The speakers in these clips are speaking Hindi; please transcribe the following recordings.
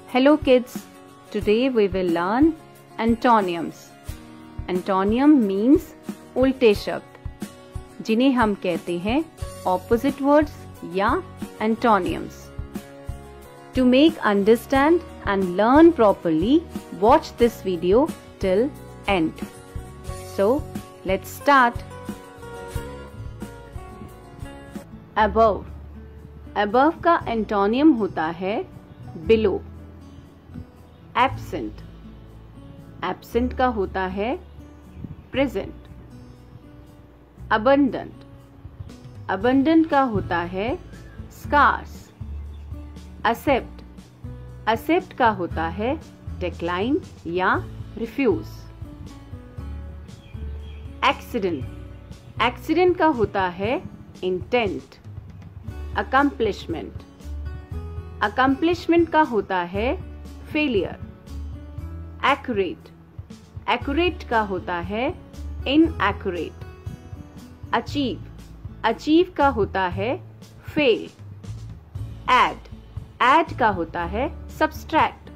Hello kids, today we will learn antonyms. Antonym means उल्टे शब्द जिन्हें हम कहते हैं opposite words या antonyms. To make understand and learn properly, watch this video till end. So, let's start. Above. Above का antonym होता है below. Absent. Absent का होता है present. Abundant. Abundant का होता है scarce. Accept. Accept का होता है decline या refuse. Accident. Accident का होता है intent. Accomplishment. Accomplishment का होता है failure. Accurate. Accurate का होता है inaccurate. Achieve. Achieve का होता है fail. Add. Add का होता है subtract.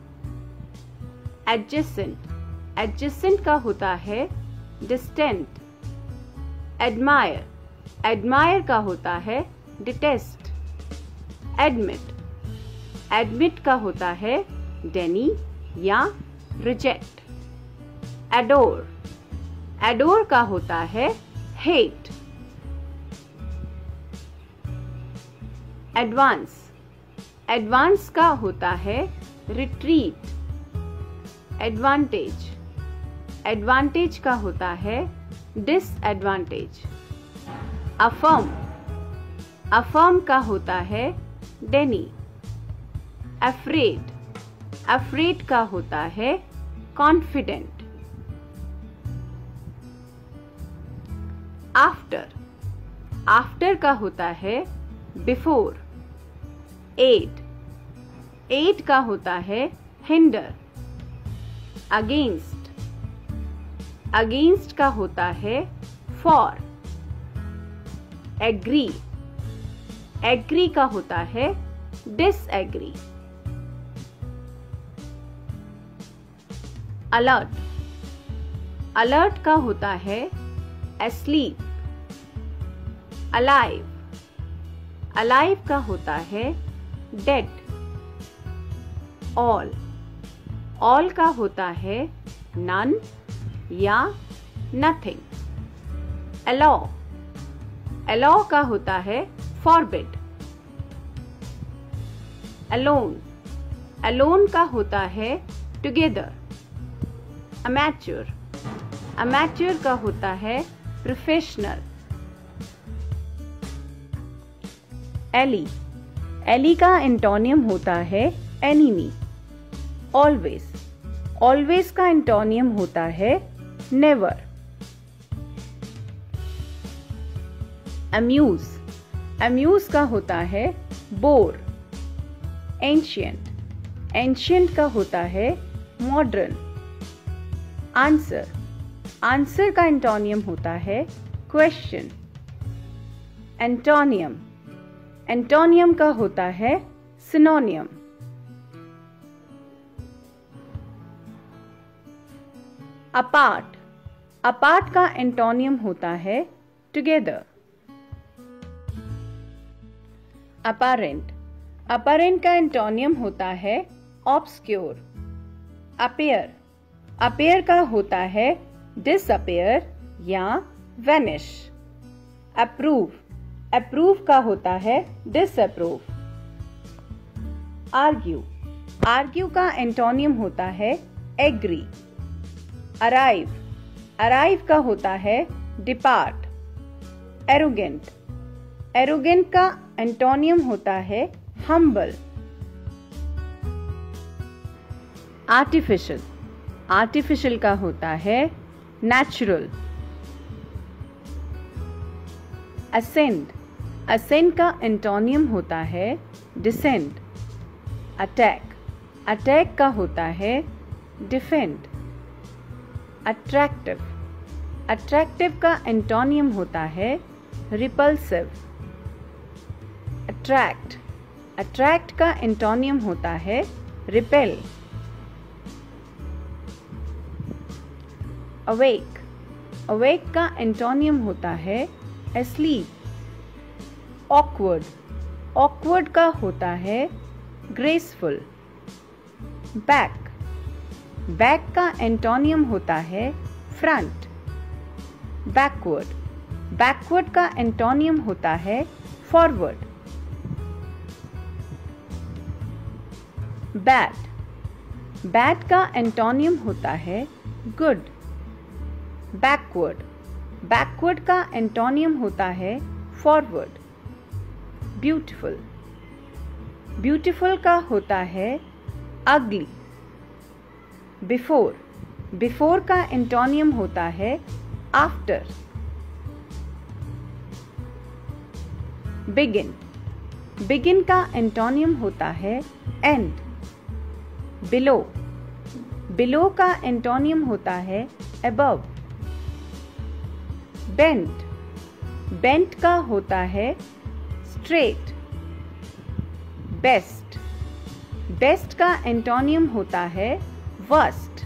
Adjacent. Adjacent का होता है distant. Admire. Admire का होता है detest. Admit. Admit का होता है deny या reject. Adore. Adore का होता है hate. Advance. Advance का होता है retreat. Advantage. Advantage का होता है disadvantage. Affirm. Affirm का होता है deny. Afraid. Afraid का होता है confident. After. After का होता है before. Aid. Aid का होता है hinder. Against. Against का होता है for. Agree. Agree का होता है disagree. Alert. Alert का होता है asleep. Alive. Alive का होता है dead. All. All का होता है none या nothing. Allow. Allow का होता है forbid. Alone. Alone का होता है together. Amateur. Amateur का होता है professional. Ally. Ally का एंटोनियम होता है enemy. Always. Always का एंटोनियम होता है never. Amuse. Amuse का होता है bore. Ancient. Ancient का होता है modern. Answer. Answer का एंटोनियम होता है question. Antonym. Antonym का होता है synonym. Apart. Apart का एंटोनियम होता है together. Apparent. Apparent का एंटोनियम होता है obscure. Appear. Appear का होता है disappear या vanish. Approve. Approve का होता है disapprove. Argue. Argue का एंटोनियम होता है agree. Arrive. Arrive का होता है depart. Arrogant. Arrogant का एंटोनियम होता है humble. Artificial. Artificial का होता है natural. Ascend. Ascend का एंटोनियम होता है descend. Attack. Attack का होता है defend. Attractive. Attractive का एंटोनियम होता है repulsive. Attract. Attract का एंटोनियम होता है repel. Awake. Awake का एंटोनियम होता है asleep. Awkward. Awkward का होता है graceful. Back. Back का एंटोनियम होता है front. Backward. Backward का एंटोनियम होता है forward. Bad. Bad का एंटोनियम होता है good. Backward. Backward का एंटोनियम होता है forward. Beautiful. Beautiful का होता है ugly. Before. Before का एंटोनियम होता है after. Begin. Begin का एंटोनियम होता है end. Below. Below का एंटोनियम होता है above. Bent. Bent का होता है straight. Best. Best का एंटोनियम होता है worst.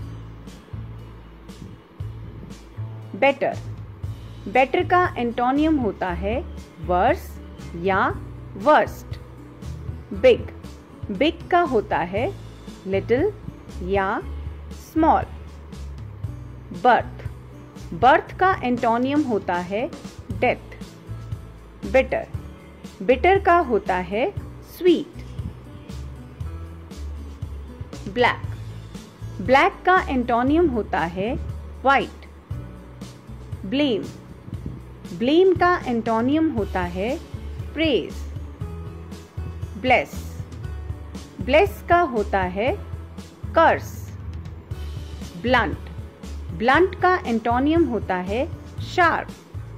Better. Better का एंटोनियम होता है worse या worst. Big. Big का होता है little या small. Birth. Birth का एंटोनियम होता है death. Bitter. Bitter का होता है sweet. Black. Black का एंटोनियम होता है white. Blame. Blame का एंटोनियम होता है praise. Bless. Bless का होता है curse. Blunt. Blunt का एंटोनियम होता है sharp.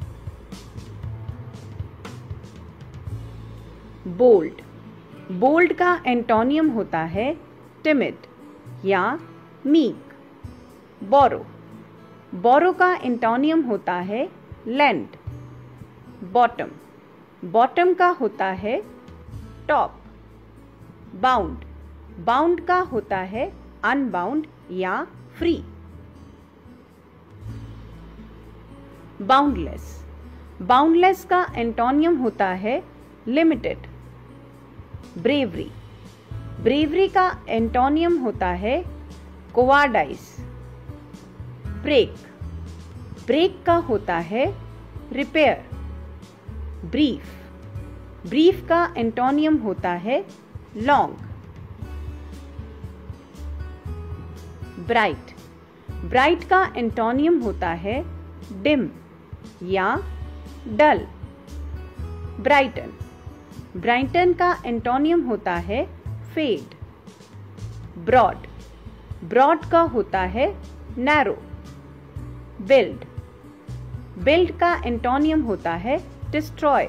Bold. Bold का एंटोनियम होता है timid या meek. Borrow. Borrow का एंटोनियम होता है lend. Bottom. Bottom का होता है top. Bound. Bound का होता है unbound या free. Boundless. Boundless का एंटोनियम होता है limited. Bravery. Bravery का एंटोनियम होता है cowardice. Break. Break का होता है repair. Brief. Brief का एंटोनियम होता है long. Bright. Bright का एंटोनियम होता है dim या dull. Brighten. Brighten का एंटोनियम होता है fade. Broad. Broad का होता है narrow. Build. Build का एंटोनियम होता है destroy.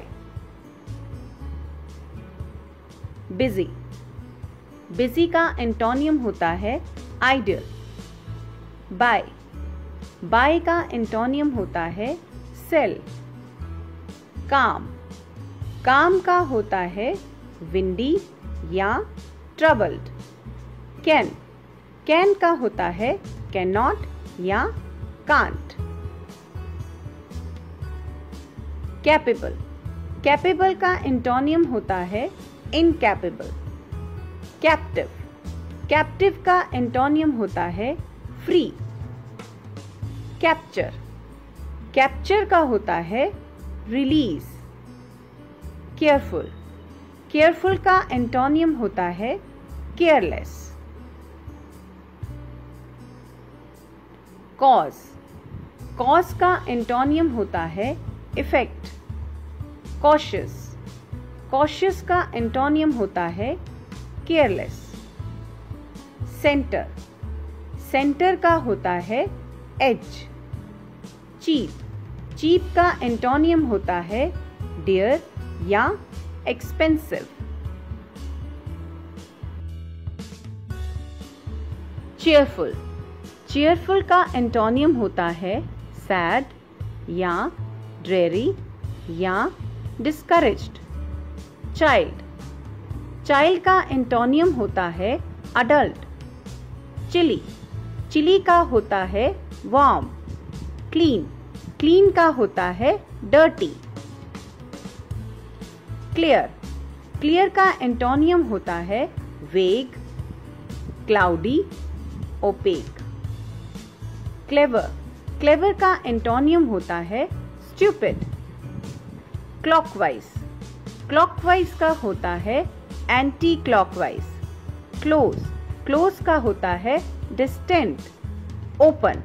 Busy. Busy का एंटोनियम होता है ideal. Buy. Buy का एंटोनियम होता है sell. Calm. Calm का होता है windy या troubled. Can. Can का होता है cannot या can't. Capable. Capable का एंटोनियम होता है incapable. Captive. Captive का एंटोनियम होता है free. Capture. Capture का होता है release. Careful. Careful का एंटोनियम होता है careless. Cause. Cause का एंटोनियम होता है effect. Cautious. Cautious का एंटोनियम होता है careless. Center. Center का होता है edge. Cheap. Cheap का एंटोनियम होता है dear या expensive. Cheerful. Cheerful का एंटोनियम होता है sad या dreary या discouraged. Child. Child का एंटोनियम होता है adult. Chilly, chilly का होता है warm. Clean, clean का होता है dirty. Clear, clear का एंटोनियम होता है vague, cloudy, opaque. Clever, clever का एंटोनियम होता है stupid. Clockwise, clockwise का होता है एंटी क्लॉकवाइज. क्लोज, क्लोज का होता है डिस्टेंट, ओपन.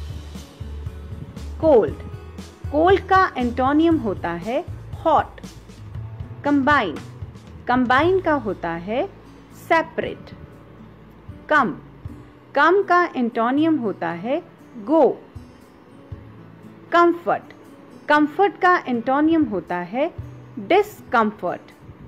कोल्ड, कोल्ड का एंटोनियम होता है हॉट. कंबाइन, कंबाइन का होता है सेपरेट. कम, कम का एंटोनियम होता है गो. कंफर्ट, कंफर्ट का एंटोनियम होता है डिस्कंफर्ट.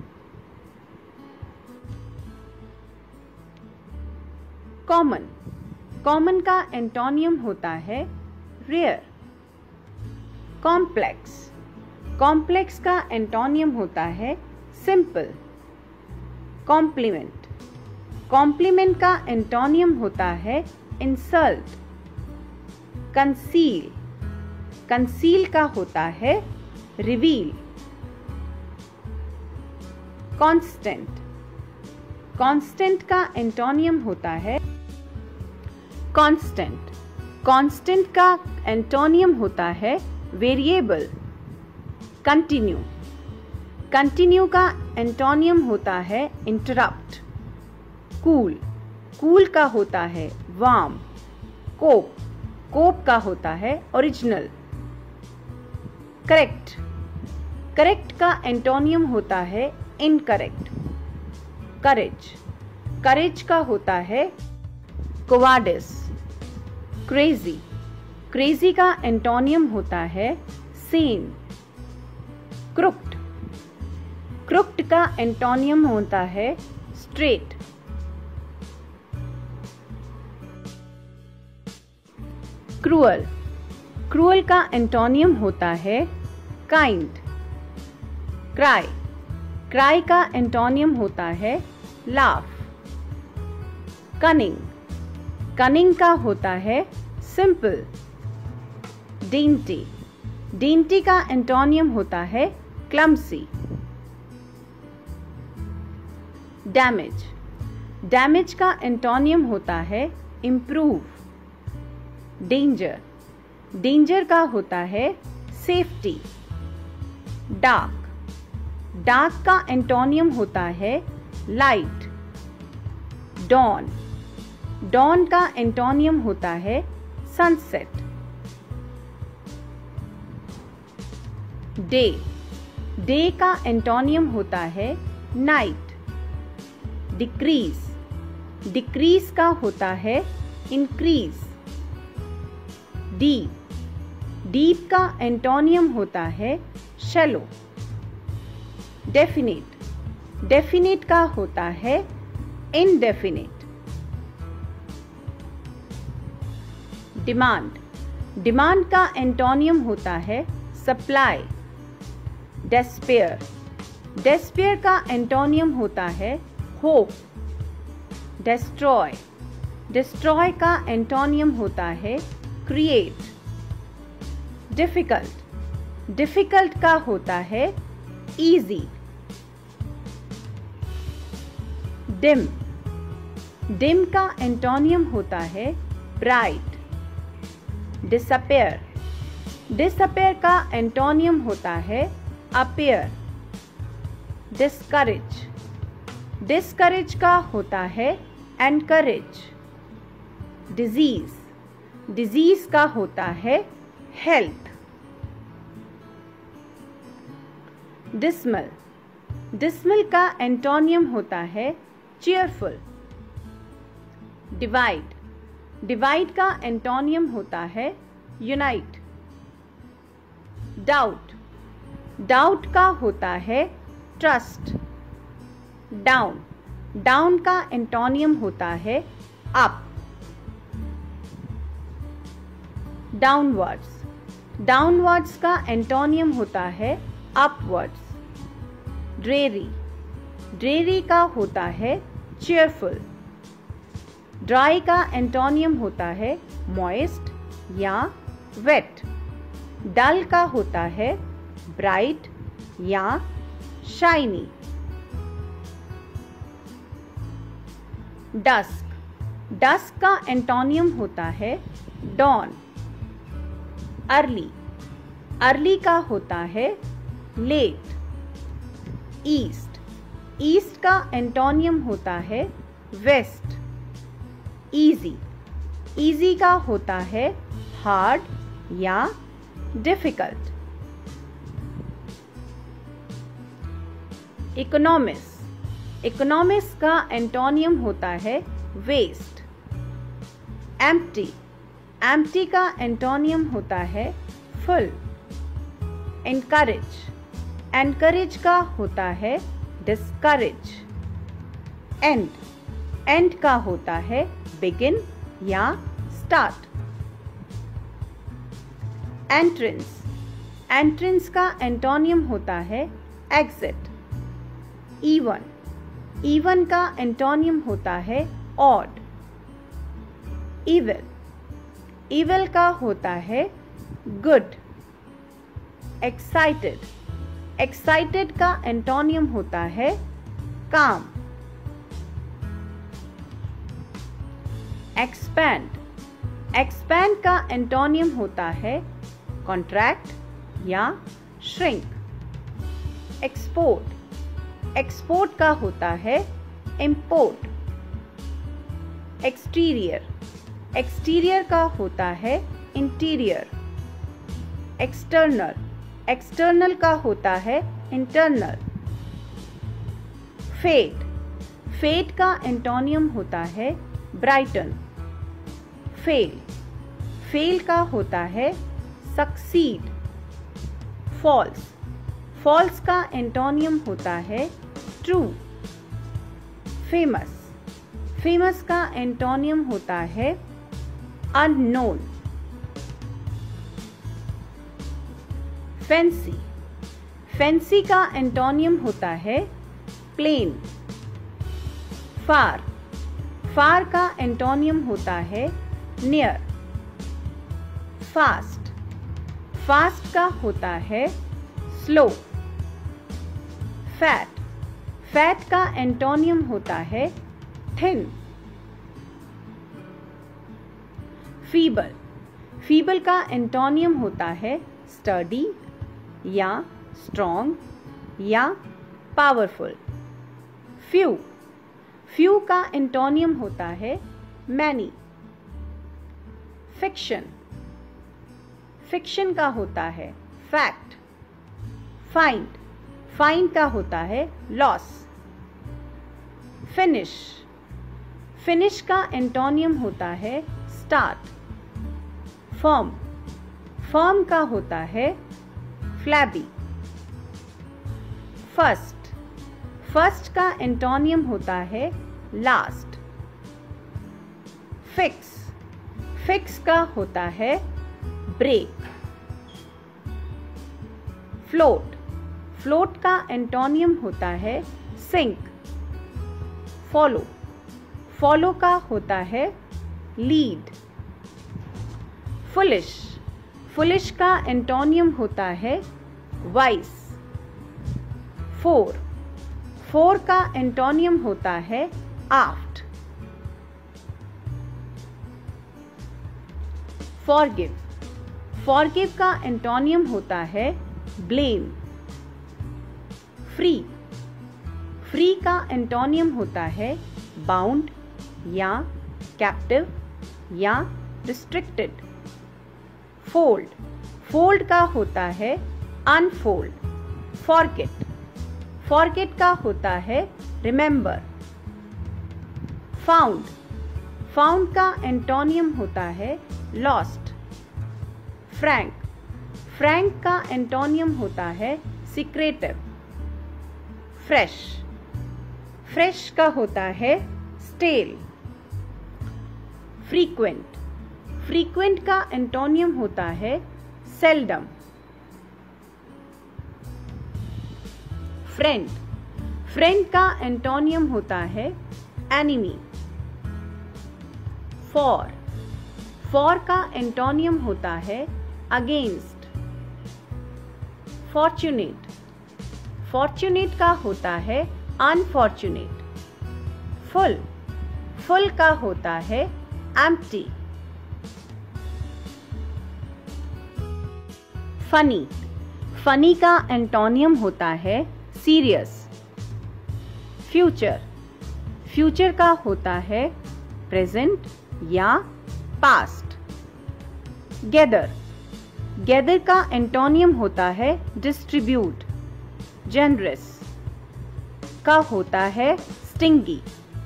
कॉमन, कॉमन का एंटोनियम होता है रेयर. कॉम्प्लेक्स, कॉम्प्लेक्स का एंटोनियम होता है सिंपल. कॉम्प्लीमेंट, कॉम्प्लीमेंट का एंटोनियम होता है इंसल्ट. कंसील, कंसील का होता है रिवील. कांस्टेंट, कांस्टेंट का एंटोनियम होता है कांस्टेंट. कांस्टेंट का एंटोनियम होता है वेरिएबल. कंटिन्यू, कंटिन्यू का एंटोनियम होता है इंटरप्ट. कूल, कूल का होता है वार्म. कोप, कोप का होता है ओरिजिनल. करेक्ट, करेक्ट का एंटोनियम होता है इनकरेक्ट. करेज, करेज का होता है कोवार्डिस. क्रेजी, क्रेजी का एंटोनियम होता है सेन. क्रुक्ड, क्रुक्ड का एंटोनियम होता है स्ट्रेट. क्रूअल, क्रूअल का एंटोनियम होता है काइंड. क्राई, क्राई का एंटोनियम होता है लाफ. कनिंग, कनिंग का होता है सिंपल. डेंटी, डेंटी का एंटोनियम होता है क्लमसी. डैमेज, डैमेज का एंटोनियम होता है इम्प्रूव. डेंजर, डेंजर का होता है सेफ्टी. डार्क, डार्क का एंटोनियम होता है लाइट. डॉन, डॉन का एंटोनियम होता है सनसेट. डे, डे का एंटोनियम होता है नाइट. डिक्रीज, डिक्रीज का होता है इंक्रीज. डीप, डीप का एंटोनियम होता है शैलो. डेफिनेट, डेफिनेट का होता है इनडेफिनेट. डिमांड, डिमांड का एंटोनियम होता है सप्लाई. डेस्पेयर, डेस्पेयर का एंटोनियम होता है होप. डिस्ट्रॉय, डिस्ट्रॉय का एंटोनियम होता है क्रिएट. डिफिकल्ट, डिफिकल्ट का होता है इजी. डिम, डिम का एंटोनियम होता है ब्राइट. डिसअपेयर, डिसअपेयर का एंटोनियम होता है अपीयर. डिस्करेज, डिस्करेज का होता है एनकरेज. डिजीज, डिजीज का होता है हेल्थ. डिसमल, डिसमल का एंटोनियम होता है चीयरफुल. डिवाइड, डिवाइड का एंटोनियम होता है यूनाइट. डाउट, डाउट का होता है ट्रस्ट. डाउन, डाउन का एंटोनियम होता है अप. डाउनवर्ड्स, डाउनवर्ड्स का एंटोनियम होता है अपवर्ड्स. ड्रेरी, ड्रेरी का होता है चीयरफुल. ड्राई का एंटोनियम होता है मॉइस्ट या वेट। डल का होता है ब्राइट या शाइनी। डस्क, डस्क का एंटोनियम होता है डॉन। अर्ली, अर्ली का होता है लेट। ईस्ट, ईस्ट का एंटोनियम होता है वेस्ट। इजी, इजी का होता है हार्ड या डिफिकल्ट। इकोनॉमिस, इकोनॉमिस का एंटोनियम होता है वेस्ट। एम्प्टी, एम्प्टी का एंटोनियम होता है फुल। एनकरेज, एनकरेज का होता है डिस्करेज। एंड, एंड का होता है बिगिन या स्टार्ट। एंट्रेंस, एंट्रेंस का एंटोनियम होता है एग्जिट। इवन, इवन का एंटोनियम होता है ऑड। इविल, इविल का होता है गुड। एक्साइटेड, एक्साइटेड का एंटोनियम होता है काम। एक्सपैंड, एक्सपैंड का एंटोनियम होता है कॉन्ट्रैक्ट या श्रिंक। एक्सपोर्ट, एक्सपोर्ट का होता है इंपोर्ट। एक्सटीरियर, एक्सटीरियर का होता है इंटीरियर। एक्सटर्नल, एक्सटर्नल का होता है इंटरनल। फेट, फेट का एंटोनियम होता है ब्राइटन। फेल, फेल का होता है सक्सीड। फॉल्स, फॉल्स का एंटोनियम होता है ट्रू। फेमस, फेमस का एंटोनियम होता है अननोन। फैंसी, फैंसी का एंटोनियम होता है प्लेन। फार, फार का एंटोनियम होता है नियर। फास्ट, फास्ट का होता है स्लो। फैट, फैट का एंटोनियम होता है थिन। फीबल, फीबल का एंटोनियम होता है स्टडी या स्ट्रॉन्ग या पावरफुल। फ्यू, फ्यू का एंटोनियम होता है मैनी। फिक्शन, फिक्शन का होता है फैक्ट। फाइंड, फाइंड का होता है लॉस। फिनिश, फिनिश का एंटोनियम होता है स्टार्ट। फर्म, फर्म का होता है फ्लैबी। फर्स्ट, फर्स्ट का एंटोनियम होता है लास्ट। फिक्स, फिक्स का होता है ब्रेक। फ्लोट, फ्लोट का एंटोनियम होता है सिंक। फॉलो, फॉलो का होता है लीड। फुलिश, फुलिश का एंटोनियम होता है वाइस। फोर, फोर का एंटोनियम होता है आफ्ट। फॉरगिव, फॉरगिव का एंटोनियम होता है ब्लेम। फ्री, फ्री का एंटोनियम होता है बाउंड या कैप्टिव या रिस्ट्रिक्टेड। फोल्ड, फोल्ड का होता है अनफोल्ड। फॉरगेट, फॉरगेट का होता है रिमेंबर। फाउंड, फाउंड का एंटोनियम होता है लॉस्ट। फ्रैंक, फ्रैंक का एंटोनियम होता है सीक्रेटिव। फ्रेश, फ्रेश का होता है स्टेल। फ्रीक्वेंट, फ्रीक्वेंट का एंटोनियम होता है सेल्डम। फ्रेंड, फ्रेंड का एंटोनियम होता है एनिमी। फॉर, फॉर का एंटोनियम होता है अगेंस्ट। फॉर्चुनेट, फॉर्चुनेट का होता है अनफॉर्चुनेट। फुल, फुल का होता है एम्प्टी। फनी, फनी का एंटोनियम होता है सीरियस। फ्यूचर, फ्यूचर का होता है प्रेजेंट या पास्ट। गैदर, गैदर का एंटोनियम होता है डिस्ट्रीब्यूट। जेनरस का होता है स्टिंगी।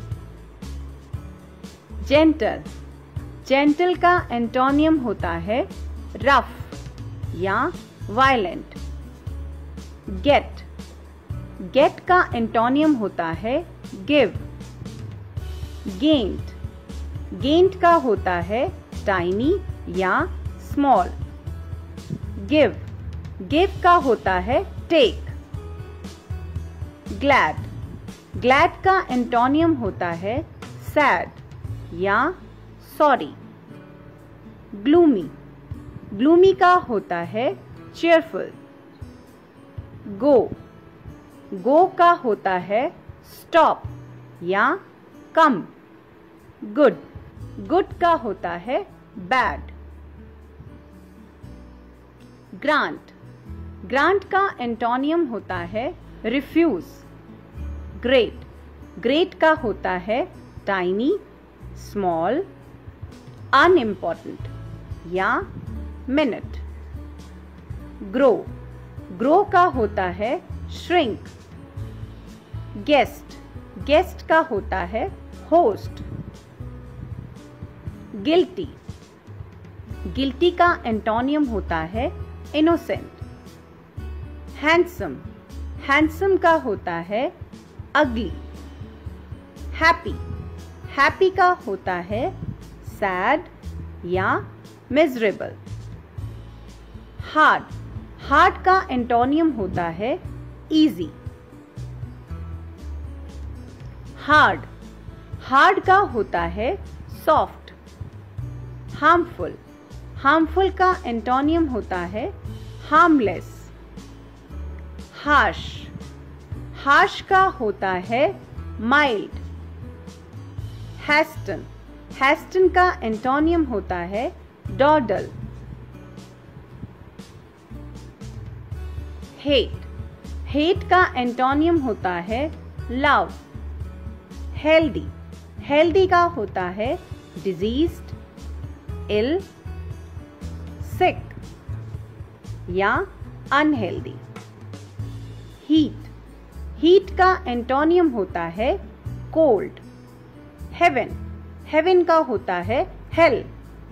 जेंटल, जेंटल का एंटोनियम होता है रफ या वायलेंट। गेट, गेट का एंटोनियम होता है गिव। गेंट, गेंट का होता है टाइनी या स्मॉल। गिव, गिव का होता है टेक। ग्लैड, ग्लैड का एंटोनियम होता है सैड या सॉरी। ग्लूमी, ग्लूमी का होता है चेयरफुल। गो, गो का होता है स्टॉप या कम। गुड, गुड का होता है बैड। ग्रांट, ग्रांट का एंटोनियम होता है रिफ्यूज। ग्रेट, ग्रेट का होता है टाइनी, स्मॉल, अनइम्पॉर्टेंट या मिनट। ग्रो, ग्रो का होता है श्रिंक। गेस्ट, गेस्ट का होता है होस्ट। गिल्टी, गिल्टी का एंटोनियम होता है इनोसेंट। हैंडसम, हैंडसम का होता है अगली। हैप्पी, हैप्पी का होता है सैड या मिजरेबल। हार्ड, हार्ड का एंटोनियम होता है इजी। हार्ड, हार्ड का होता है सॉफ्ट। हार्मफुल, हार्मफुल का एंटोनियम होता है हार्मलेस। हार्श, हार्श का होता है माइल्ड। हैस्टन, हैस्टन का एंटोनियम होता है डॉडल। हेट, हेट का एंटोनियम होता है लव। हेल्दी, हेल्दी का होता है डिजीज्ड, इल, सिक या अनहेल्दी। हीट, हीट का एंटोनियम होता है कोल्ड। हेवन, हेवन का होता है हेल।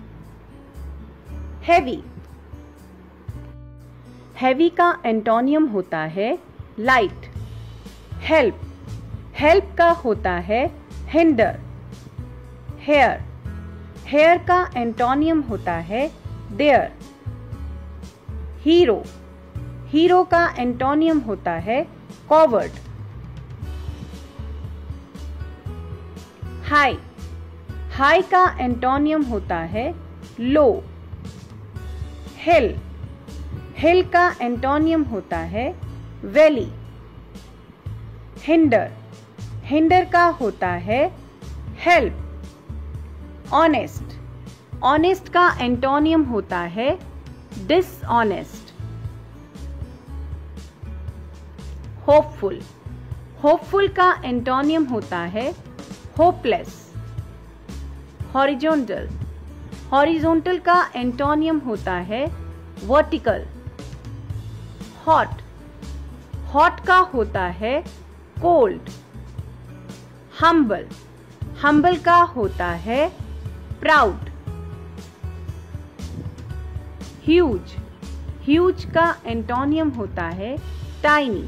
हैवी, हैवी का एंटोनियम होता है लाइट। हेल्प, हेल्प का होता है हिंडर। हेयर, हेयर का एंटोनियम होता है डेयर। हीरो, हीरो का एंटोनियम होता है कॉवर्ड। हाई, हाई का एंटोनियम होता है लो। हिल, हिल का एंटोनियम होता है वैली। हिंडर, हिंडर का होता है हेल्प। ऑनेस्ट, ऑनेस्ट का एंटोनियम होता है डिसऑनेस्ट। होपफुल, होपफुल का एंटोनियम होता है होपलेस। हॉरिजॉन्टल, हॉरिजॉन्टल का एंटोनियम होता है वर्टिकल। हॉट, हॉट का होता है कोल्ड। हम्बल, हम्बल का होता है प्राउड। ह्यूज, ह्यूज का एंटोनियम होता है टाइनी।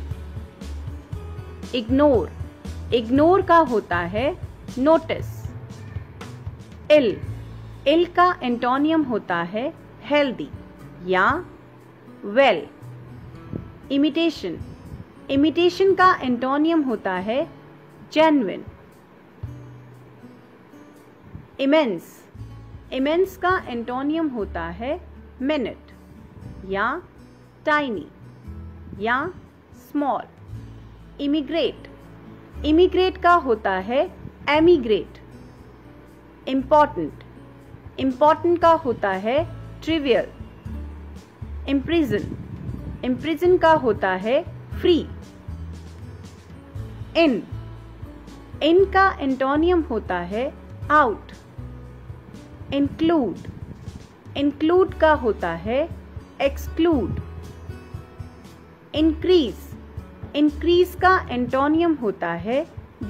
इग्नोर, इग्नोर का होता है नोटिस। इल, इल का एंटोनियम होता है हेल्दी या वेल। इमिटेशन, इमिटेशन का एंटोनियम होता है जेन्युइन। इमेंस, इमेंस का एंटोनियम होता है मिनट या टाइनी या स्मॉल। इमिग्रेट, इमिग्रेट का होता है एमिग्रेट। इम्पॉर्टेंट, इम्पॉर्टेंट का होता है ट्रिवियल। इम्प्रिजन, इम्प्रिजन का होता है फ्री। इन, इन का एंटोनियम होता है आउट। इंक्लूड, इंक्लूड का होता है एक्सक्लूड। इंक्रीज, इंक्रीज का एंटोनियम होता है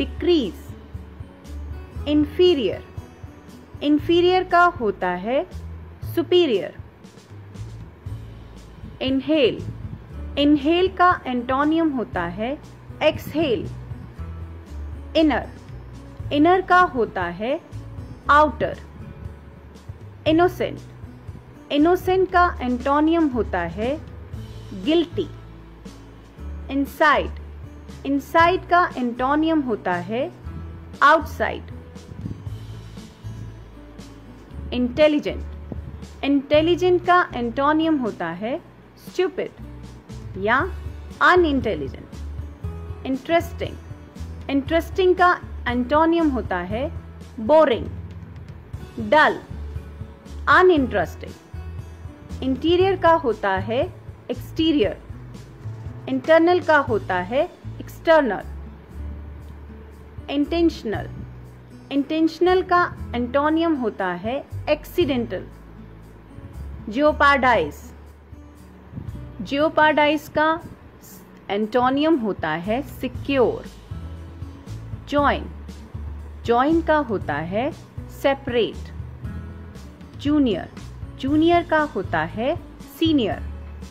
डिक्रीज। इंफीरियर, इंफीरियर का होता है सुपीरियर। इनहेल, इनहेल का एंटोनियम होता है एक्सहेल। इनर, इनर का होता है आउटर। इनोसेंट, इनोसेंट का एंटोनियम होता है गिल्टी। इनसाइड, इनसाइड का एंटोनियम होता है आउटसाइड। इंटेलिजेंट, इंटेलिजेंट का एंटोनियम होता है स्टूपिड या अनइंटेलिजेंट। इंटरेस्टिंग, इंटरेस्टिंग का एंटोनियम होता है बोरिंग। डल, अनइंटरेस्टिंग। इंटीरियर का होता है एक्सटीरियर। इंटरनल का होता है एक्सटर्नल। इंटेंशनल, इंटेंशनल का एंटोनियम होता है एक्सीडेंटल। जियोपार्डाइज, जियोपार्डाइज का एंटोनियम होता है सिक्योर। जॉइन, जॉइन का होता है सेपरेट। जूनियर, जूनियर का होता है सीनियर।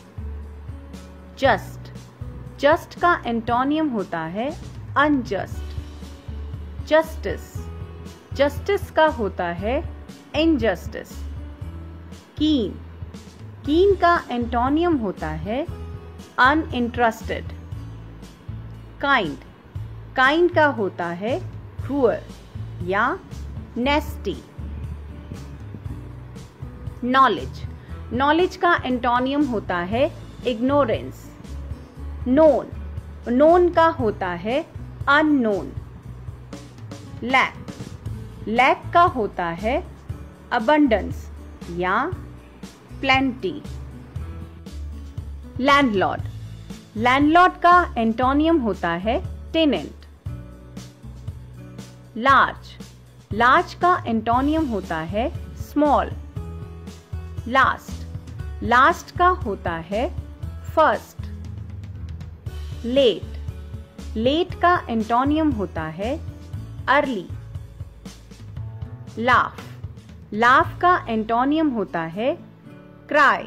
जस्ट, जस्ट का एंटोनियम होता है अनजस्ट। जस्टिस, जस्टिस का होता है इनजस्टिस। कीन, कीन का एंटोनियम होता है अनइंटरेस्टेड। काइंड, काइंड का होता है क्रूअल या नेस्टी। नॉलेज, नॉलेज का एंटोनियम होता है इग्नोरेंस। नोन, नोन का होता है अननोन। लैक, लैक का होता है अबंडेंस या प्लेंटी। लैंडलॉर्ड, लैंडलॉर्ड का एंटोनियम होता है टेनेंट। लार्ज, लार्ज का एंटोनियम होता है स्मॉल। लास्ट, लास्ट का होता है फर्स्ट। लेट, लेट का एंटोनियम होता है अर्ली। लाफ, लाफ का एंटोनियम होता है क्राई।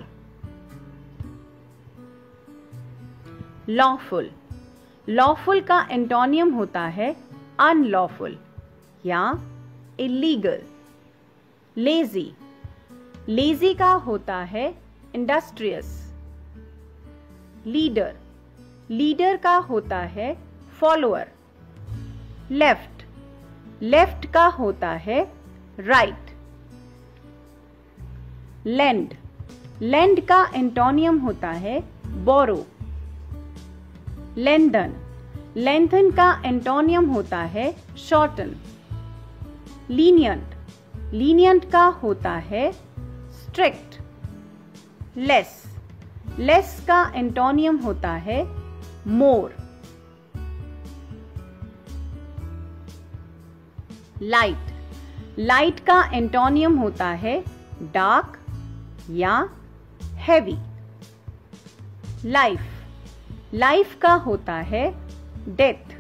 लॉफुल, लॉफुल का एंटोनियम होता है अनलॉफुल या इलीगल। लेजी, लेजी का होता है इंडस्ट्रियस। लीडर, लीडर का होता है फॉलोअर। लेफ्ट, लेफ्ट का होता है राइट। लेंड, लेंड का एंटोनियम होता है बोरो। लेंथन, लेंथन का एंटोनियम होता है शॉर्टन। लीनियंट, लीनियंट का होता है स्ट्रिक्ट। लेस, लेस का एंटोनियम होता है मोर। लाइट, लाइट का एंटोनियम होता है डार्क या हैवी। लाइफ, लाइफ का होता है डेथ।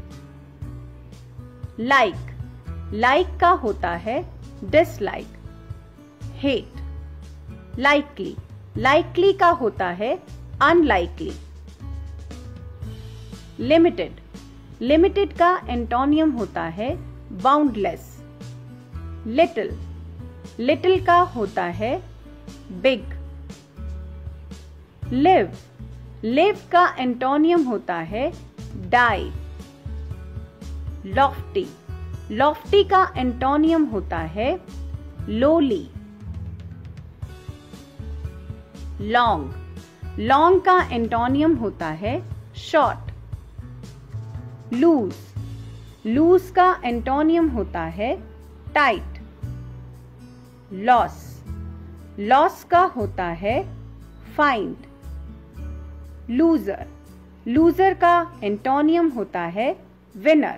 लाइक, लाइक का होता है डिसलाइक। हेट, लाइकली, लाइकली का होता है अनलाइकली। लिमिटेड, लिमिटेड का एंटोनियम होता है बाउंडलेस। लिटिल, लिटिल का होता है बिग। लिव, लिव का एंटोनियम होता है डाई। लॉफ्टी, लॉफ्टी का एंटोनियम होता है लोली। लॉन्ग। लॉन्ग का एंटोनियम होता है शॉर्ट। लूज। लूज का एंटोनियम होता है टाइट। लॉस। लॉस का होता है फाइंड। लूजर। लूजर का एंटोनियम होता है विनर।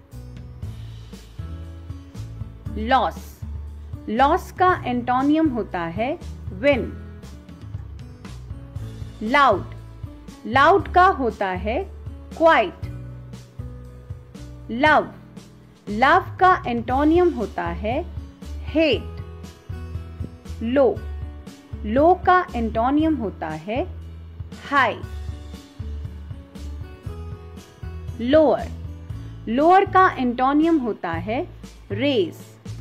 लॉस। लॉस का एंटोनियम होता है विन। लाउड। लाउड का होता है क्वाइट। लव। लव का एंटोनियम होता है हेट। लो। लो का एंटोनियम होता है हाई। लोअर। लोअर का एंटोनियम होता है रेज।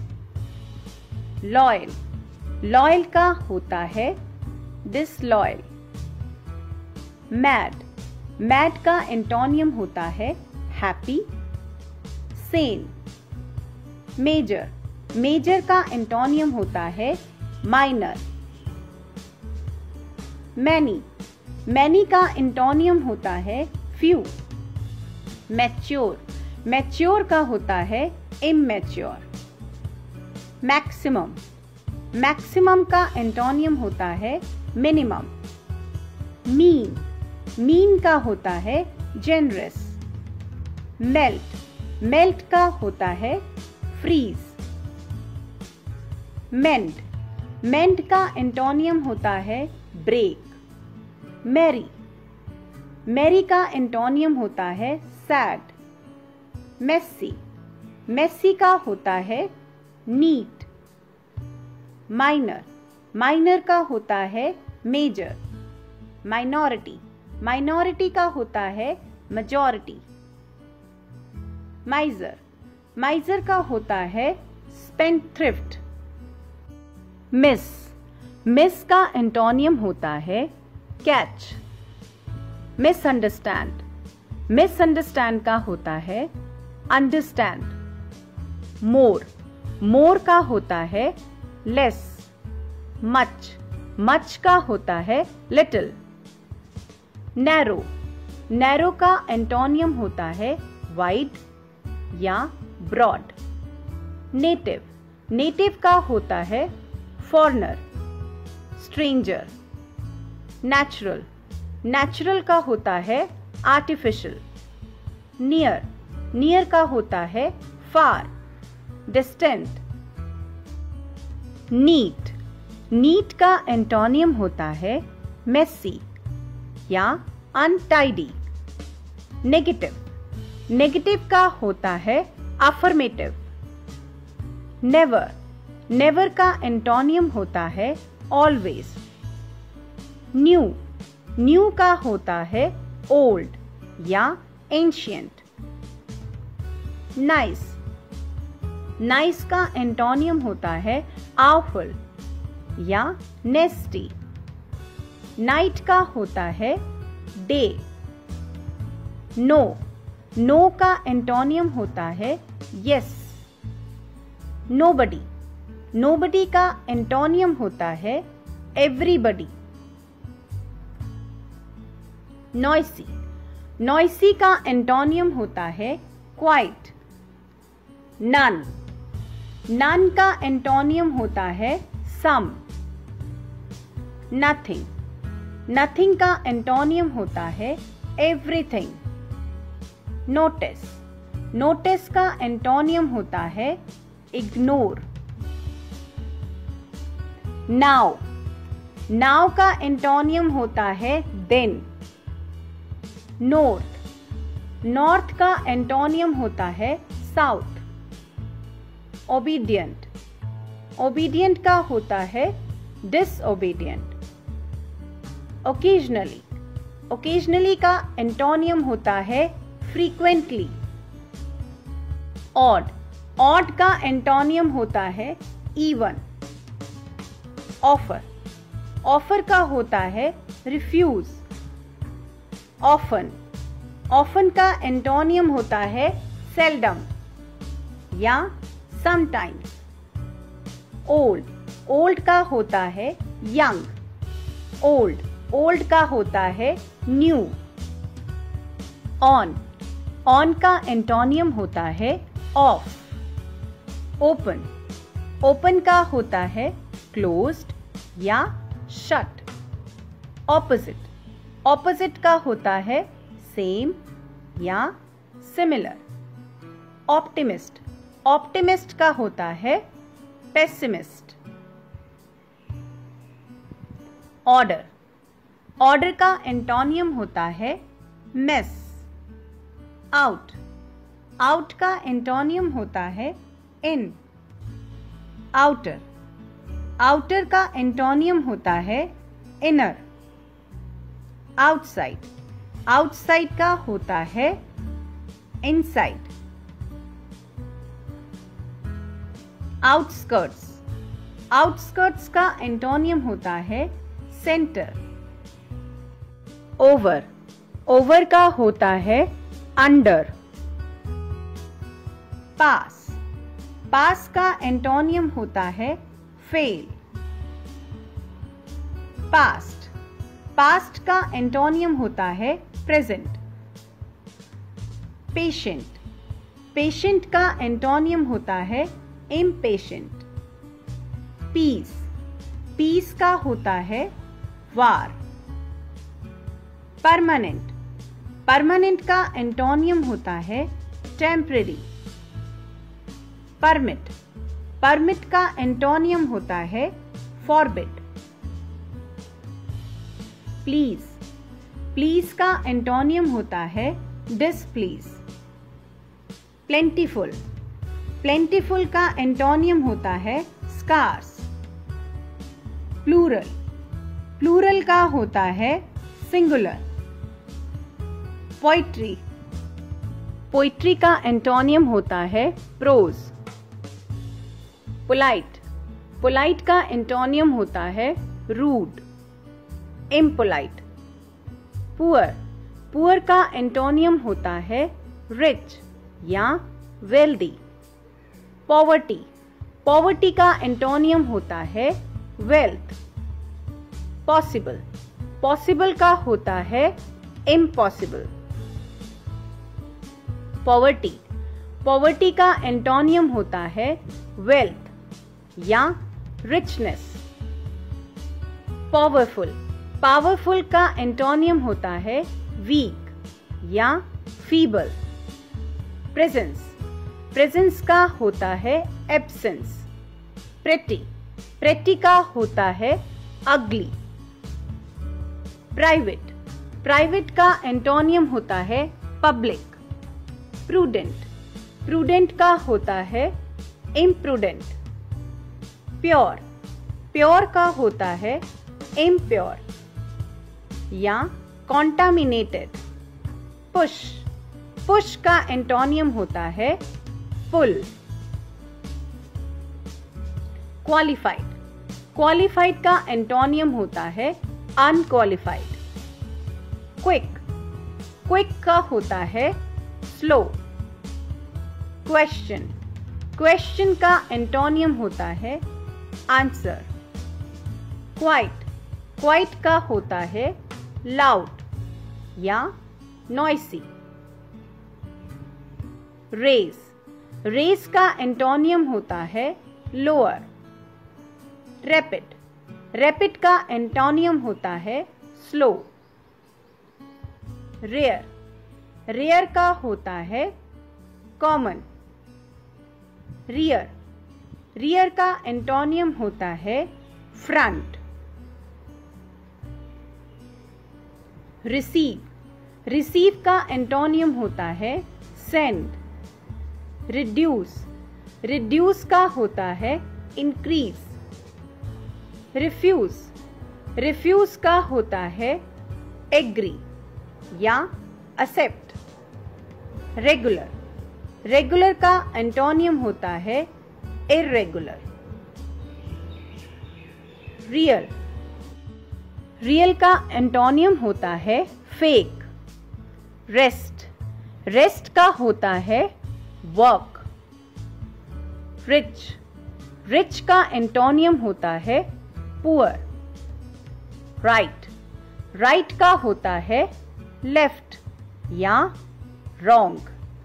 लॉयल। लॉयल का होता है डिसलॉयल। मैड। मैड का एंटोनियम होता है हैप्पी। सेन। मेजर। मेजर का एंटोनियम होता है माइनर। मैनी। मैनी का एंटोनियम होता है फ्यू। मैच्योर। मैच्योर का होता है इमैच्योर। मैक्सिमम। मैक्सिमम का एंटोनियम होता है मिनिमम। मीन। मीन का होता है जेनरस। मेल्ट। मेल्ट का होता है फ्रीज। मेंड। मेंड का एंटोनियम होता है ब्रेक। मैरी। मैरी का एंटोनियम होता है सैड। मेसी। मेसी का होता है नीट। माइनर। माइनर का होता है मेजर। माइनॉरिटी। माइनॉरिटी का होता है मेजॉरिटी। माइजर। माइजर का होता है स्पेंडथ्रिफ्ट। मिस। मिस का एंटोनियम होता है कैच। मिसअंडरस्टैंड। मिसअंडरस्टैंड का होता है अंडरस्टैंड। मोर। मोर का होता है लेस। मच। मच का होता है लिटिल। नैरो। नैरो का एंटोनियम होता है वाइड या ब्रॉड। नेटिव। नेटिव का होता है फॉरेनर। स्ट्रेंजर। नेचुरल। नेचुरल का होता है आर्टिफिशियल। नियर। नियर का होता है फार। डिस्टेंट। नीट। नीट का एंटोनियम होता है मेसी या अनटाइडी। नेगेटिव। नेगेटिव का होता है अफर्मेटिव। नेवर। नेवर का एंटोनियम होता है ऑलवेज। न्यू। न्यू का होता है ओल्ड या एंशियंट। नाइस। नाइस का एंटोनियम होता है आवफुल या नेस्टी। नाइट का होता है डे। नो। नो का एंटोनियम होता है यस। नोबडी। नोबडी का एंटोनियम होता है एवरीबडी। नॉइसी। नॉइसी का एंटोनियम होता है क्वाइट। नन। नन का एंटोनियम होता है सम। नथिंग। नथिंग का एंटोनियम होता है एवरीथिंग। नोटिस। नोटिस का एंटोनियम होता है इग्नोर। नाउ। नाउ का एंटोनियम होता है देन। नॉर्थ। नॉर्थ का एंटोनियम होता है साउथ। ओबीडियंट। ओबीडियंट का होता है डिसओबीडियंट। ओकेजनली। ओकेजनली का एंटोनियम होता है फ्रीक्वेंटली। ऑड। ऑड का एंटोनियम होता है इवन। ऑफर। ऑफर का होता है रिफ्यूज। ऑफन। ऑफन का एंटोनियम होता है सेल्डम या समटाइम्स। ओल्ड। ओल्ड का होता है यंग। ओल्ड, ओल्ड का होता है न्यू। ऑन, ऑन का एंटोनियम होता है ऑफ। ओपन, ओपन का होता है क्लोज्ड या शट। ऑपोजिट, ऑपोजिट का होता है सेम या सिमिलर। ऑप्टिमिस्ट, ऑप्टिमिस्ट का होता है पेसिमिस्ट। ऑर्डर, ऑर्डर का एंटोनियम होता है मेस। आउट, आउट का एंटोनियम होता है इन। आउटर, आउटर का एंटोनियम होता है इनर। आउटसाइड, आउटसाइड का होता है इनसाइड। आउटस्कर्ट्स, आउटस्कर्ट्स का एंटोनियम होता है सेंटर। ओवर, ओवर का होता है अंडर। पास, पास का एंटोनियम होता है फेल। पास्ट, पास्ट का एंटोनियम होता है प्रेजेंट। पेशेंट, पेशेंट का एंटोनियम होता है इम्पेशेंट। पीस, पीस का होता है वार। परमानेंट, परमानेंट का एंटोनियम होता है टेम्परेरी। परमिट, परमिट का एंटोनियम होता है फॉरबिड। प्लीज, प्लीज का एंटोनियम होता है डिसप्लीज। प्लेंटीफुल, प्लेंटीफुल का एंटोनियम होता है स्कार्स। प्लूरल, प्लूरल का होता है सिंगुलर। पोइट्री, पोइट्री का एंटोनियम होता है प्रोज। पोलाइट, पोलाइट का एंटोनियम होता है रूड। इम्पोलाइट। पुअर, पुअर का एंटोनियम होता है रिच या वेल्दी। पॉवर्टी, पॉवर्टी का एंटोनियम होता है वेल्थ। पॉसिबल, पॉसिबल का होता है इम्पॉसिबल। पॉवर्टी, पॉवर्टी का एंटोनियम होता है वेल्थ या रिचनेस। पावरफुल, पावरफुल का एंटोनियम होता है वीक या फीबल। प्रेजेंस, प्रेजेंस का होता है एब्सेंस। प्रेटी, प्रेटी का होता है अगली। प्राइवेट, प्राइवेट का एंटोनियम होता है पब्लिक। प्रूडेंट, प्रूडेंट का होता है इम्प्रूडेंट। प्योर, प्योर का होता है इम्प्योर या कॉन्टामिनेटेड। पुश, पुश का एंटोनियम होता है पुल। क्वालिफाइड, क्वालिफाइड का एंटोनियम होता है अनक्वालिफाइड। क्विक, क्विक का होता है स्लो। क्वेश्चन, क्वेश्चन का एंटोनियम होता है आंसर। क्वाइट, क्वाइट का होता है लाउड या नॉइसी। रेस, रेस का एंटोनियम होता है लोअर। रैपिड, रैपिड का एंटोनियम होता है स्लो। रेयर, रेयर का होता है कॉमन। रियर, रियर का एंटोनियम होता है फ्रंट। रिसीव, रिसीव का एंटोनियम होता है सेंड। रिड्यूस, रिड्यूस का होता है इंक्रीज। रिफ्यूज, रिफ्यूज का होता है एग्री या एक्सेप्ट। रेगुलर, रेगुलर का एंटोनियम होता है इर्रेगुलर। रियल, रियल का एंटोनियम होता है फेक। रेस्ट, रेस्ट का होता है वर्क। रिच, रिच का एंटोनियम होता है पुअर। राइट, राइट का होता है लेफ्ट या wrong.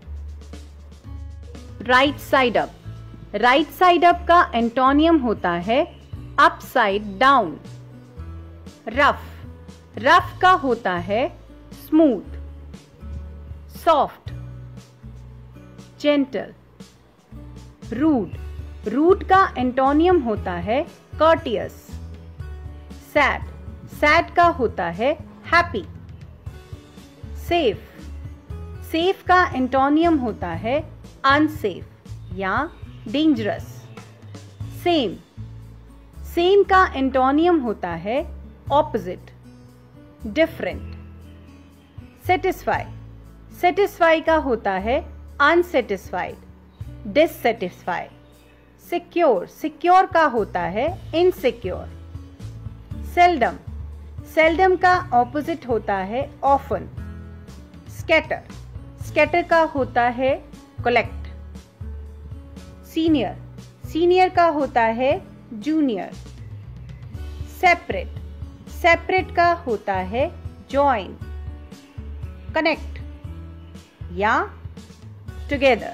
Right side up, right side up का एंटोनियम होता है अपसाइड डाउन। रफ, रफ का होता है smooth. Soft, gentle. Rude, rude का एंटोनियम होता है कर्टियस। सैड, सैड का होता है हैप्पी। सेफ, सेफ का एंटोनियम होता है अनसेफ या डेंजरस। सेम, सेम का एंटोनियम होता है ऑपोजिट, डिफरेंट। सेटिस्फाई, सेटिस्फाई का होता है अनसेटिस्फाइड, डिससेटिस्फाई। सिक्योर, सिक्योर का होता है इनसिक्योर। सेल्डम, सेल्डम का ऑपोजिट होता है ऑफन। स्कैटर, स्कैटर का होता है कलेक्ट। सीनियर, सीनियर का होता है जूनियर। सेपरेट, सेपरेट का होता है जॉइन। कनेक्ट या टुगेदर।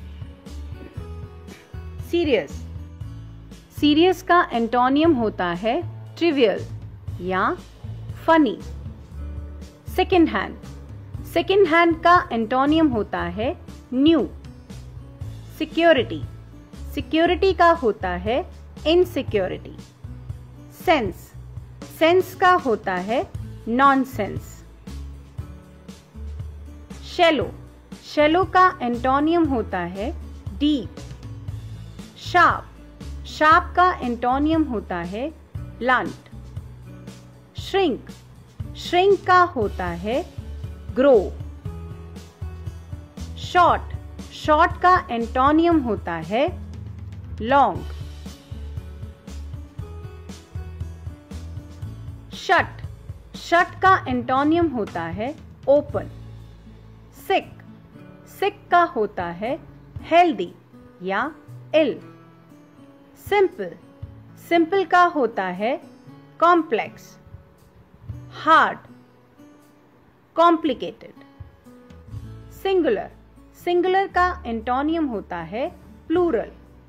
सीरियस, सीरियस का एंटोनियम होता है ट्रिवियल या funny. Second hand, second hand का एंटोनियम होता है न्यू। सिक्योरिटी, सिक्योरिटी का होता है इनसिक्योरिटी। सेंस, सेंस का होता है नॉनसेंस। शैलो, शैलो का एंटोनियम होता है डीप। शार्प, शार्प का एंटोनियम होता है ब्लंट। श्रिंक, श्रिंक का होता है ग्रो। शॉर्ट, शॉर्ट का एंटोनियम होता है लॉन्ग। शट, शट का एंटोनियम होता है ओपन। सिक, सिक का होता है हेल्दी या इल। सिंपल, सिंपल का होता है complex. Hard, complicated. Singular, singular का एंटोनियम होता है प्लूरल।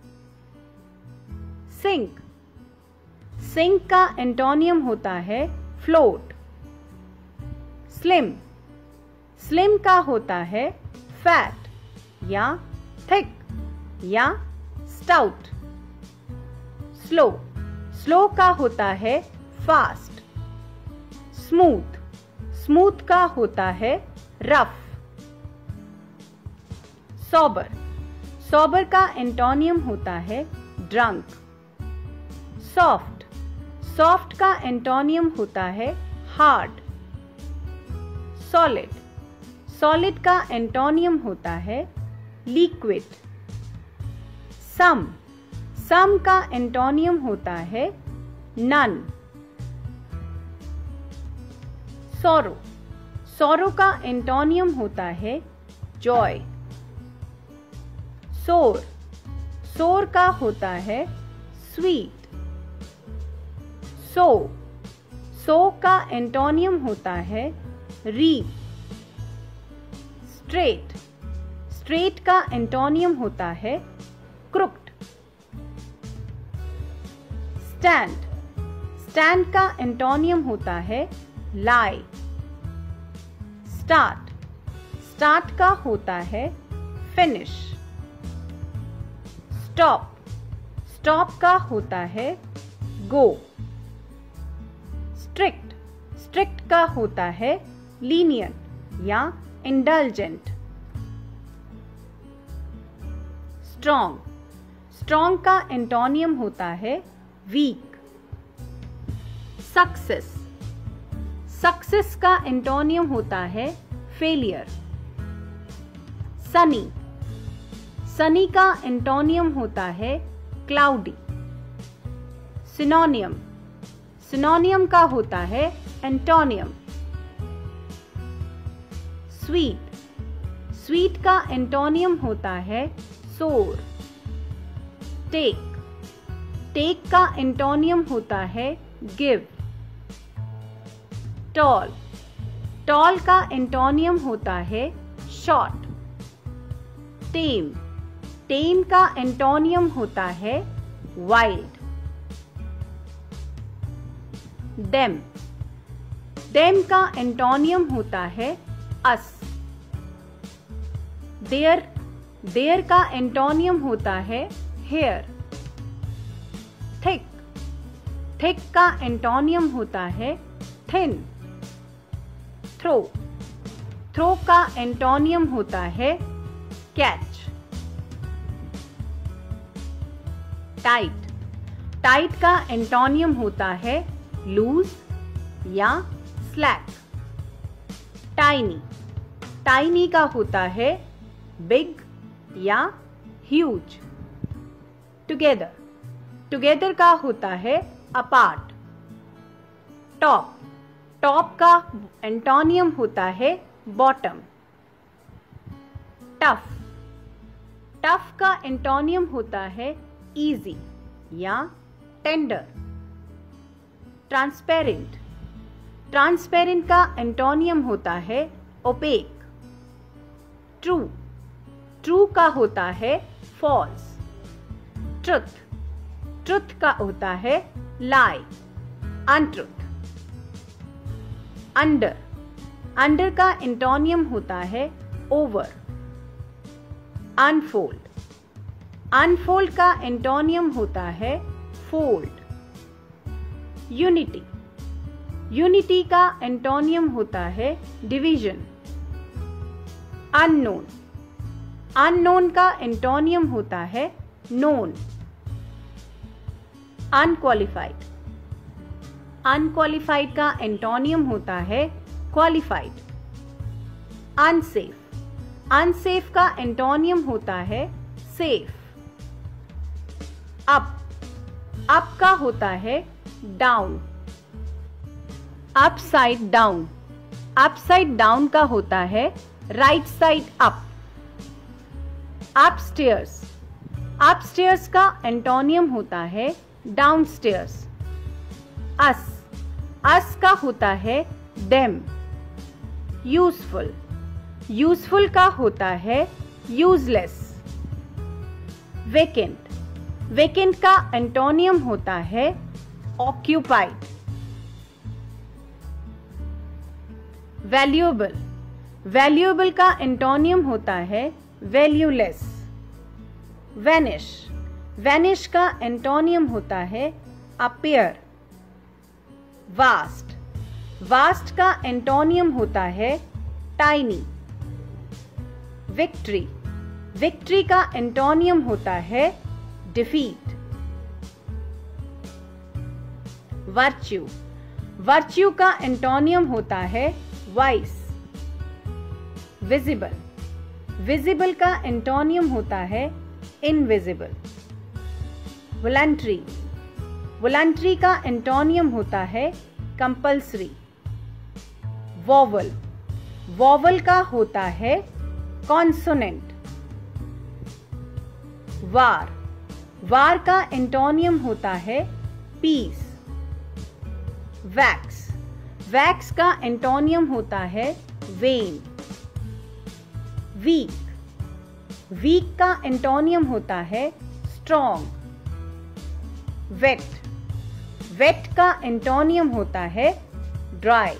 सिंक, सिंक का एंटोनियम होता है फ्लोट। स्लिम, स्लिम का होता है फैट या थिक या स्टाउट। स्लो, स्लो का होता है फास्ट। स्मूथ, स्मूथ का होता है रफ। सॉबर, सॉबर का एंटोनियम होता है ड्रंक। सॉफ्ट, सॉफ्ट का एंटोनियम होता है हार्ड। सॉलिड, सॉलिड का एंटोनियम होता है लिक्विड। सम, सम का एंटोनियम होता है नन। सॉरो, सॉरो का एंटोनियम होता है जॉय। सोर, सोर का होता है स्वीट। सो, सो का एंटोनियम होता है रीप। स्ट्रेट, स्ट्रेट का एंटोनियम होता है क्रुक्ड। स्टैंड, स्टैंड का एंटोनियम होता है लाई। स्टार्ट, स्टार्ट का होता है फिनिश। स्टॉप, स्टॉप का होता है गो। स्ट्रिक्ट, स्ट्रिक्ट का होता है लीनियंट या इंडल्जेंट। स्ट्रॉन्ग, स्ट्रॉन्ग का एंटोनियम होता है वीक। सक्सेस, सक्सेस का एंटोनियम होता है फेलियर। सनी, सनी का एंटोनियम होता है क्लाउडी। सिनोनियम, सिनोनियम का होता है एंटोनियम। स्वीट, स्वीट का एंटोनियम होता है सोर। टेक, टेक का एंटोनियम होता है गिव। टॉल, टॉल का एंटोनियम होता है शॉर्ट। टेम, टेम का एंटोनियम होता है वाइल्ड। देम, देम का एंटोनियम होता है अस। देयर, देयर का एंटोनियम होता है हेयर। थिक, थिक का एंटोनियम होता है थिन। थ्रो, थ्रो का एंटोनियम होता है कैच। टाइट, टाइट का एंटोनियम होता है लूज या स्लैक। टाइनी, टाइनी का होता है बिग या ह्यूज। टुगेदर, टुगेदर का होता है अपार्ट। टॉप, टॉप का एंटोनियम होता है बॉटम। टफ, टफ का एंटोनियम होता है इजी या टेंडर। ट्रांसपेरेंट, ट्रांसपेरेंट का एंटोनियम होता है ओपेक। ट्रू, ट्रू का होता है फॉल्स। ट्रुथ, ट्रुथ का होता है लाई, अनट्रुथ। अंडर, अंडर का एंटोनियम होता है ओवर। अनफोल्ड, अनफोल्ड का एंटोनियम होता है फोल्ड। यूनिटी, यूनिटी का एंटोनियम होता है डिवीजन। अननोन, अननोन का एंटोनियम होता है नोन। अनक्वालिफाइड, अनक्वालिफाइड का एंटोनियम होता है क्वालिफाइड। अनसेफ, अनसेफ का एंटोनियम होता है सेफ। अप, अप का होता है down. Upside down, upside down का होता है right side up. Upstairs, upstairs का एंटोनियम होता है डाउनस्टेयर्स। अस, अस का होता है देम। यूजफुल, यूजफुल का होता है यूजलेस। वेकेंट, वेकेंट का एंटोनियम होता है ऑक्यूपाइड। वैल्यूएबल, वैल्यूएबल का एंटोनियम होता है वैल्यूलेस। वैनिश, वैनिश का एंटोनियम होता है अपीयर। वास्ट, वास्ट का एंटोनियम होता है टाइनी। विक्ट्री, विक्ट्री का एंटोनियम होता है डिफीट। वर्च्यू, वर्च्यू का एंटोनियम होता है वाइस। विजिबल, विजिबल का एंटोनियम होता है इनविजिबल। वॉलंटरी, वॉलंटरी का एंटोनियम होता है कंपल्सरी। वॉवल, वॉवल का होता है कॉन्सोनेंट। वार, वार का एंटोनियम होता है पीस। वैक्स, वैक्स का एंटोनियम होता है वेन। वीक, वीक का एंटोनियम होता है स्ट्रॉन्ग। वेट, वेट का एंटोनियम होता है ड्राई।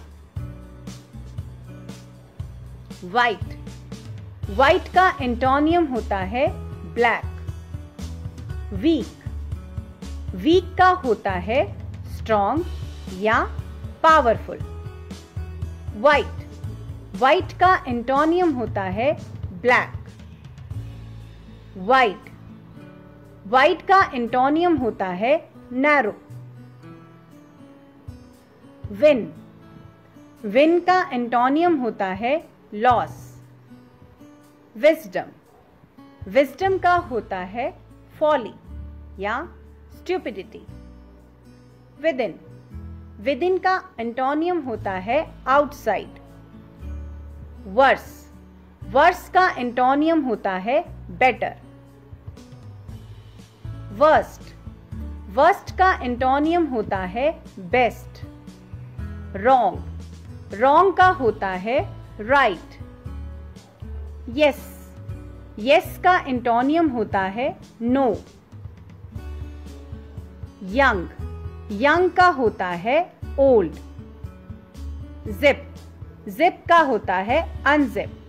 वाइट, वाइट का एंटोनियम होता है ब्लैक। वीक, वीक का होता है स्ट्रॉन्ग या पावरफुल। वाइट, वाइट का एंटोनियम होता है ब्लैक। वाइट, वाइट का एंटोनियम होता है नैरो। विन, विन का एंटोनियम होता है लॉस। विजडम, विजडम का होता है फॉली या स्टूपिडिटी। विदिन, विदिन का एंटोनियम होता है आउटसाइड। वर्स, वर्स का एंटोनियम होता है बेटर। वर्स्ट, वर्स्ट का एंटोनियम होता है बेस्ट। रॉन्ग, रॉन्ग का होता है राइट। यस, यस का एंटोनियम होता है नो। यंग, यंग का होता है ओल्ड। जिप, जिप का होता है अनजिप।